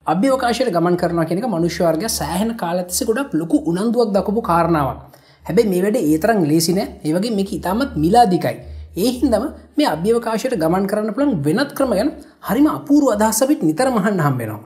අභ්‍යවකාශයට ගමන් කරනවා කියන එක මනුෂ්‍ය වර්ගය සෑහෙන කාලයක් තිස්සේ ගොඩක් ලොකු උනන්දුවක් දක්වපු කාරණාවක්. හැබැයි මේ වැඩේ ඒ තරම් ලේසි නෑ. ඒ වගේ මේක ඉතාමත් මිලාදිකයි. ඒ හින්දාම මේ අභ්‍යවකාශයට ගමන් කරන්න පුළුවන් වෙනත් ක්‍රම ගැන හරිම අපූර්ව අදහස් අපිට නිතරම අහන්න හම්බ වෙනවා.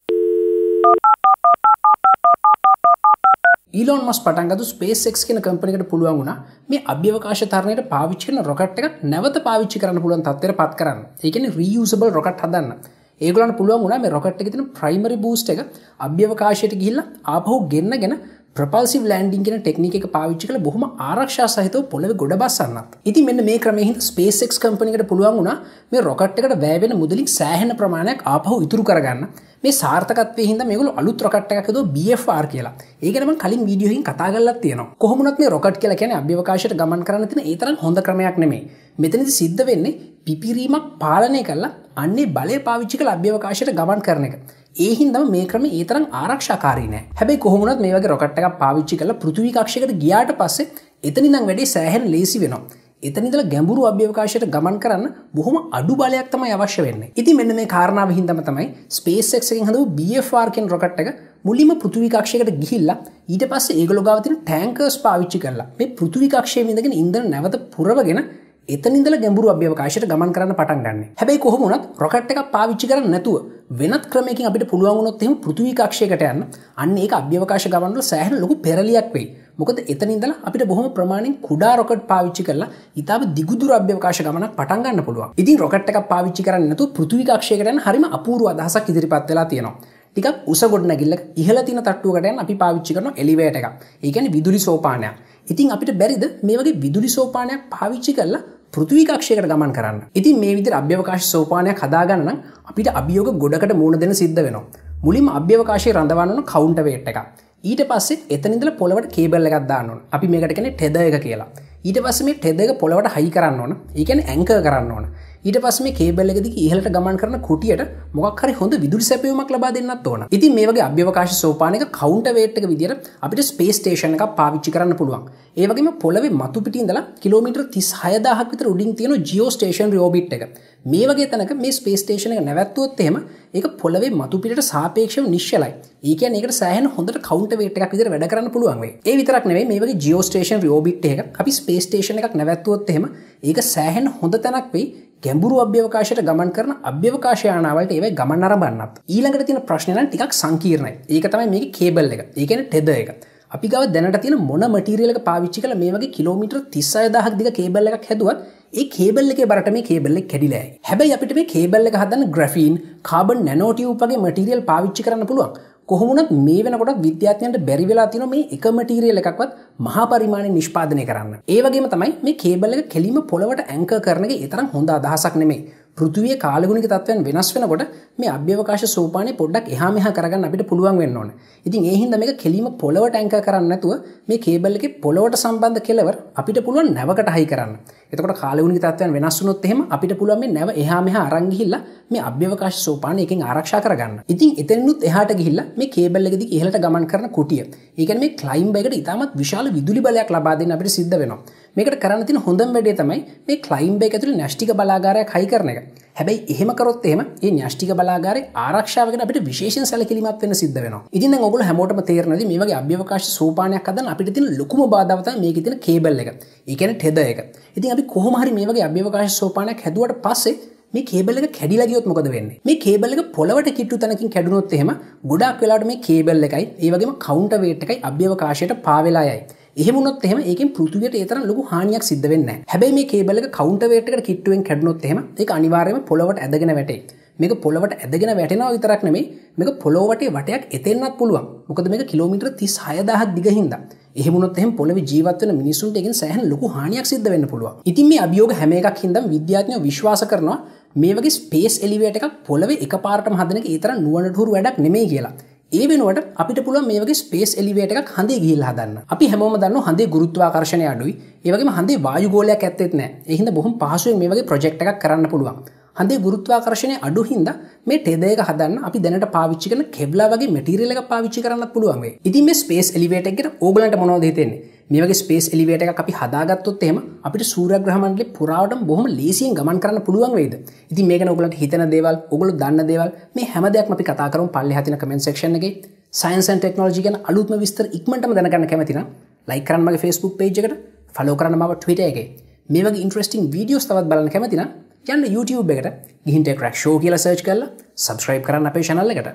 Elon Musk පටන් ගත්තු SpaceX කියන කම්පැනි එකට පුළුවන් වුණා මේ අභ්‍යවකාශ තරණයට පාවිච්චි කරන රොකට් එකක් නැවත පාවිච්චි කරන්න පුළුවන් තත්ත්වයට පත් කරන්න. ඒ කියන්නේ reusable රොකට් හදන්න. ඒගොල්ලන්ට පුළුවන් වුණා මේ රොකට් එකේ තියෙන primary boost එක අභ්‍යවකාශයට ගිහිල්ලා ආපහු ගෙන්නගෙන propulsive landing කියන ටෙක්නික් එක පාවිච්චි කරලා බොහොම ආරක්ෂා සහිතව පොළවේ ගොඩ බස්සන්නත්. ඉතින් මෙන්න මේ ක්‍රමයෙන් හින්දා SpaceX කම්පැනි එකට පුළුවන් වුණා මේ රොකට් එකට වැය වෙන මුදලින් සෑහෙන ප්‍රමාණයක් ආපහු ඉතුරු කරගන්න. මේ සාර්ථකත්වයේ හින්දා මේගොල්ලෝ අලුත් රොකට් එකක් හදුවා BFR කියලා. ඒක ගැන මම කලින් වීඩියෝ එකකින් කතා කරලා තියෙනවා. කොහොම වුණත් මේ රොකට් කියලා කියන්නේ අභ්‍යවකාශයට ගමන් කරන්න තියෙන ඒ තරම් හොඳ ක්‍රමයක් නෙමෙයි. මෙතනදි සිද්ධ වෙන්නේ පිපිරීමක් පාලනය කරලා අන්නේ බලය පාවිච්චි කරලා අභ්‍යවකාශයට ගමන් කරන එක. ඒ හින්දාම මේ ක්‍රමය ඒ තරම් ආරක්ෂාකාරී නෑ. හැබැයි කොහොම වුණත් මේ වගේ රොකට් එකක් පාවිච්චි කරලා පෘථිවි කක්ෂයකට ගියාට පස්සේ එතන ඉඳන් වැඩේ සෑහෙන ලේසි වෙනවා. එතන ඉඳලා ගැඹුරු අභ්‍යවකාශයට ගමන් කරන්න බොහොම අඩු බලයක් තමයි අවශ්‍ය වෙන්නේ. ඉතින් මෙන්න මේ කාරණාව හින්දාම තමයි SpaceX එකෙන් හදපු BFR කියන රොකට් එක මුලින්ම පෘථිවි කක්ෂයකට ගිහිල්ලා ඊට පස්සේ ඒගොල්ලෝ ගාව තියෙන ටැංකර්ස් පාවිච්චි කරලා මේ පෘථිවි කක්ෂයේ ඉඳගෙන ඉන්ධන නැවත පුරවගෙන එතන ඉඳලා ගැඹුරු අභ්‍යවකාශයට ගමන් කරන්න පටන් ගන්න. හැබැයි කොහොම වුණත් රොකට් එකක් පාවිච්චි කරන්නේ නැතුව වෙනත් ක්‍රමයකින් අපිට පුළුවන් වුණොත් එහෙම පෘථිවි කක්ෂයකට යන්න අන්න ඒක අභ්‍යවකාශ ගමන් වල සෑහෙන ලොකු පෙරලියක් වෙයි. මොකද එතන ඉඳලා අපිට බොහොම ප්‍රමාණයෙන් කුඩා රොකට් පාවිච්චි කරලා ඊටාව දිගුදුර අභ්‍යවකාශ ගමනක් පටන් ගන්න පුළුවන්. ඉතින් රොකට් එකක් පාවිච්චි කරන්නේ නැතුව පෘථිවි කක්ෂයකට යන හරිම අපූර්ව අදහසක් ඉදිරිපත් වෙලා තියෙනවා. ටිකක් උස ගොඩනැගිල්ලක ඉහළ තියෙන තට්ටුවකට යන අපි පාවිච්චි කරන එලිවේටර් එකක්. ඒ කියන්නේ විදුලි සෝපානයක්. ඉතින් අපිට බැරිද මේ වගේ විදුලි සෝපානයක් පාවිච්චි කරලා පෘථිවි කක්ෂයකට ගමන් කරන්න. ඉතින් මේ විදිහට අභ්‍යවකාශ සෝපානයක් හදාගන්න නම් අපිට අභියෝග ගොඩකට මුහුණ දෙන්න සිද්ධ වෙනවා. මුලින්ම අභ්‍යවකාශයේ රඳවන්න ඕන කවුන්ටර් වේට් එකක්. ඊට පස්සේ එතන ඉඳලා පොළවට කේබල් එකක් දාන්න ඕන. අපි මේකට කියන්නේ ටෙදර් එක කියලා. ඊට පස්සේ මේ ටෙදර් එක පොළවට හයි කරන්න ඕන. ඒ කියන්නේ ඇන්කර් කරන්න ඕන. ඊට පස්සේ මේ කේබල් එක දිගේ ඉහළට ගමන් කරන කුටියට මොකක් හරි හොඳ විදුලි සැපයුමක් ලබා දෙන්නත් ඕන. ඉතින් මේ වගේ අභ්‍යවකාශ සෝපානයක කවුන්ටර් වේට් එක විදියට අපිට ස්පේස් ස්ටේෂන් එකක් පාවිච්චි කරන්න පුළුවන්. ඒ වගේම පොළවේ මතු පිටින් ඉඳලා කිලෝමීටර් 36000ක් විතර උඩින් තියෙන ජියෝ ස්ටේෂනරි ඕබිට් එක. මේ වගේ තැනක මේ ස්පේස් ස්ටේෂන් එක නැවැත්තුවොත් එහෙම ඒක පොළවේ මතු පිටට සාපේක්ෂව නිශ්චලයි. ඒ කියන්නේ ඒකට සෑහෙන හොඳට කවුන්ටර් වේට් එකක් විදියට වැඩ කරන්න පුළුවන් වෙයි. ඒ විතරක් නෙවෙයි මේ වගේ ජියෝ ස්ටේෂනරි ඕබිට් එකක අපි ස්පේස් ස්ටේෂන් එකක් නැවැත්තුවොත් එහෙම ඒක සෑහෙන හොඳ තැනක් වෙයි. ගැඹුරු අභ්‍යවකාශයට ගමන් කරන අභ්‍යවකාශ යානාවලට ඒවයි ගමන් ආරම්භන්නත්. ඊළඟට තියෙන ප්‍රශ්නේ නම් ටිකක් සංකීර්ණයි. ඒක තමයි මේකේ කේබල් එක. ඒ කියන්නේ ටෙදර් එක. අපි ගාව දැනට තියෙන මොන මටීරියල් එක පාවිච්චි කරලා මේ වගේ කිලෝමීටර් 36000ක් දිග කේබල් එකක් හැදුවත් ඒ කේබල් එකේ බරට මේ කේබල් එක කැඩිලා යයි. හැබැයි අපිට මේ කේබල් එක හදන්න ග්‍රැෆීන්, කාබන් නැනෝ ටියුබ් වගේ මටීරියල් පාවිච්චි කරන්න පුළුවන්. කොහොම වුණත් මේ වෙනකොට විද්‍යාඥයන්ට බැරි වෙලා තියෙනවා මේ එක මටීරියල් එකක්වත් මහා පරිමාණයෙන් නිෂ්පාදනය කරන්න. ඒ වගේම තමයි මේ කේබල් එක කෙලින්ම පොළවට ඇන්කර් කරන එක ඒ තරම් හොඳ අදහසක් නෙමෙයි. පෘථිවියේ කාලගුණික තත්ත්වයන් වෙනස් වෙනකොට මේ අභ්‍යවකාශ සෝපානේ පොඩ්ඩක් එහා මෙහා කරගන්න අපිට පුළුවන් වෙන්න ඕනේ. ඉතින් ඒ හින්දා මේක කෙලින්ම පොළවට ඇන්කර් කරන්නේ නැතුව මේ කේබල් එකේ පොළවට සම්බන්ධ කෙලවර අපිට පුළුවන් නැවකට හයි කරන්න. එතකොට කාලගුණික තත්ත්වයන් වෙනස් වුණොත් එහෙම අපිට පුළුවන් මේ නැව එහා මෙහා අරන් ගිහිල්ලා මේ අභ්‍යවකාශ සෝපානේ එකෙන් ආරක්ෂා කරගන්න. ඉතින් එතනිනුත් එහාට ගිහිල්ලා මේ කේබල් එක දිගේ ඉහළට ගමන් කරන කුටිය. ඒ කියන්නේ මේ ක්ලයිම්බර් එකට ඉතාමත් විශාල විදුලි බලයක් ලබා දෙන්න අපිට සිද්ධ වෙනවා. මේකට කරන්න තියෙන හොඳම වැඩේ තමයි මේ ක්ලයිම්බර් එක ඇතුලේ න්‍යෂ්ටික බලාගාරයක් හයි කරන එක. හැබැයි එහෙම කරොත් එහෙම මේ න්‍යෂ්ටික බලාගාරේ ආරක්ෂාව ගැන අපිට විශේෂයෙන් සැලකිලිමත් වෙන්න සිද්ධ වෙනවා. ඉතින් දැන් ඔයගොල්ලෝ හැමෝටම තේරෙනවද මේ වගේ අභ්‍යවකාශ සෝපානයක් හදන්න අපිට තියෙන ලොකුම බාධාව තමයි මේකේ තියෙන කේබල් එක. ඒ කියන්නේ ටෙදර් එක. ඉතින් අපි කොහොම හරි මේ වගේ අභ්‍යවකාශ සෝපානයක් හැදුවට පස්සේ මේ කේබල් එක කැඩිලා ගියොත් මොකද වෙන්නේ? මේ කේබල් එක පොළවට කිට්ටු තැනකින් කැඩුනොත් එහෙම ගොඩාක් වෙලාවට මේ කේබල් එකයි ඒ වගේම කවුන්ටර් වේට් එකයි අභ්‍යවකාශයට පාවෙලා යයි. එහෙම වුණොත් එහෙම ඒකෙන් පෘථිවියට ඒ තරම් ලොකු හානියක් සිද්ධ වෙන්නේ නැහැ. හැබැයි මේ කේබල් එක කවුන්ටර් වේට් එකට කිට්ටුවෙන් කැඩුනොත් එහෙම ඒක අනිවාර්යයෙන්ම පොළවට ඇදගෙන වැටේ. මේක පොළවට ඇදගෙන වැටෙනවා විතරක් නෙමෙයි මේක පොළොව වටේ වටයක් එතෙන්නත් පුළුවන්. මොකද මේක කිලෝමීටර් 36000ක් දිග හින්දා. එහෙම වුණොත් එහෙම පොළවේ ජීවත් වෙන මිනිසුන්ට ඒකෙන් සෑහෙන ලොකු හානියක් සිද්ධ වෙන්න පුළුවන්. ඉතින් මේ අභියෝග හැම එකක් හින්දාම විද්‍යාඥයෝ විශ්වාස කරනවා මේ වගේ ස්පේස් එලිවේටර් එකක් පොළවේ එකපාරටම හදන එක ඒ තරම් නුවණටහුරු වැඩක් නෙමෙයි කියලා. ඒ වෙනුවට අපිට පුළුවන් මේ වගේ ස්පේස් එලිවේටර් එකක් හඳේ ගිහිල්ලා හදන්න. අපි හැමෝම දන්නවා හඳේ ගුරුත්වාකර්ෂණය අඩුයි. ඒ වගේම හඳේ වායු ගෝලයක් ඇත්තෙත් නැහැ. ඒ හින්දා බොහොම පහසුවෙන් මේ වගේ ප්‍රොජෙක්ට් එකක් කරන්න පුළුවන්. හඳේ ගුරුත්වාකර්ෂණය අඩු හින්දා මේ ටෙදර් එක හදන්න අපි දැනට පාවිච්චි කරන කෙව්ලා වගේ මැටීරියල් එකක් පාවිච්චි කරන්නත් පුළුවන් වෙයි. ඉතින් මේ ස්පේස් එලිවේටර් එක ගැන ඕගලන්ට මොනවද හිතෙන්නේ? මේ වගේ ස්පේස් එලිවේටර් එකක් අපි හදාගත්තොත් එහෙම අපිට සූර්යග්‍රහ මණ්ඩලේ පුරාවටම බොහොම ලේසියෙන් ගමන් කරන්න පුළුවන් වෙයිද? ඉතින් මේක ගැන ඕගලන්ට හිතන දේවල්, ඕගොල්ලෝ දන්න දේවල් මේ හැම දෙයක්ම අපි කතා කරමු පල්ලෙහා තියෙන කමෙන්ට් සෙක්ෂන් එකේ. සයන්ස් ඇන්ඩ් ටෙක්නොලොජි ගැන අලුත්ම විස්තර ඉක්මනටම දැනගන්න කැමති නම් ලයික් කරන්න මගේ Facebook page එකට, ෆලෝ කරන්න මම Twitter එකේ. මේ වගේ ඉන්ට්‍රෙස්ටිං වීඩියෝස් තවත් බලන්න කැමති නම් යන්න YouTube එකට ගිහින් ටෙක් රැක් ෂෝ කියලා සර්ච් කරලා subscribe කරන්න අපේ channel එකට.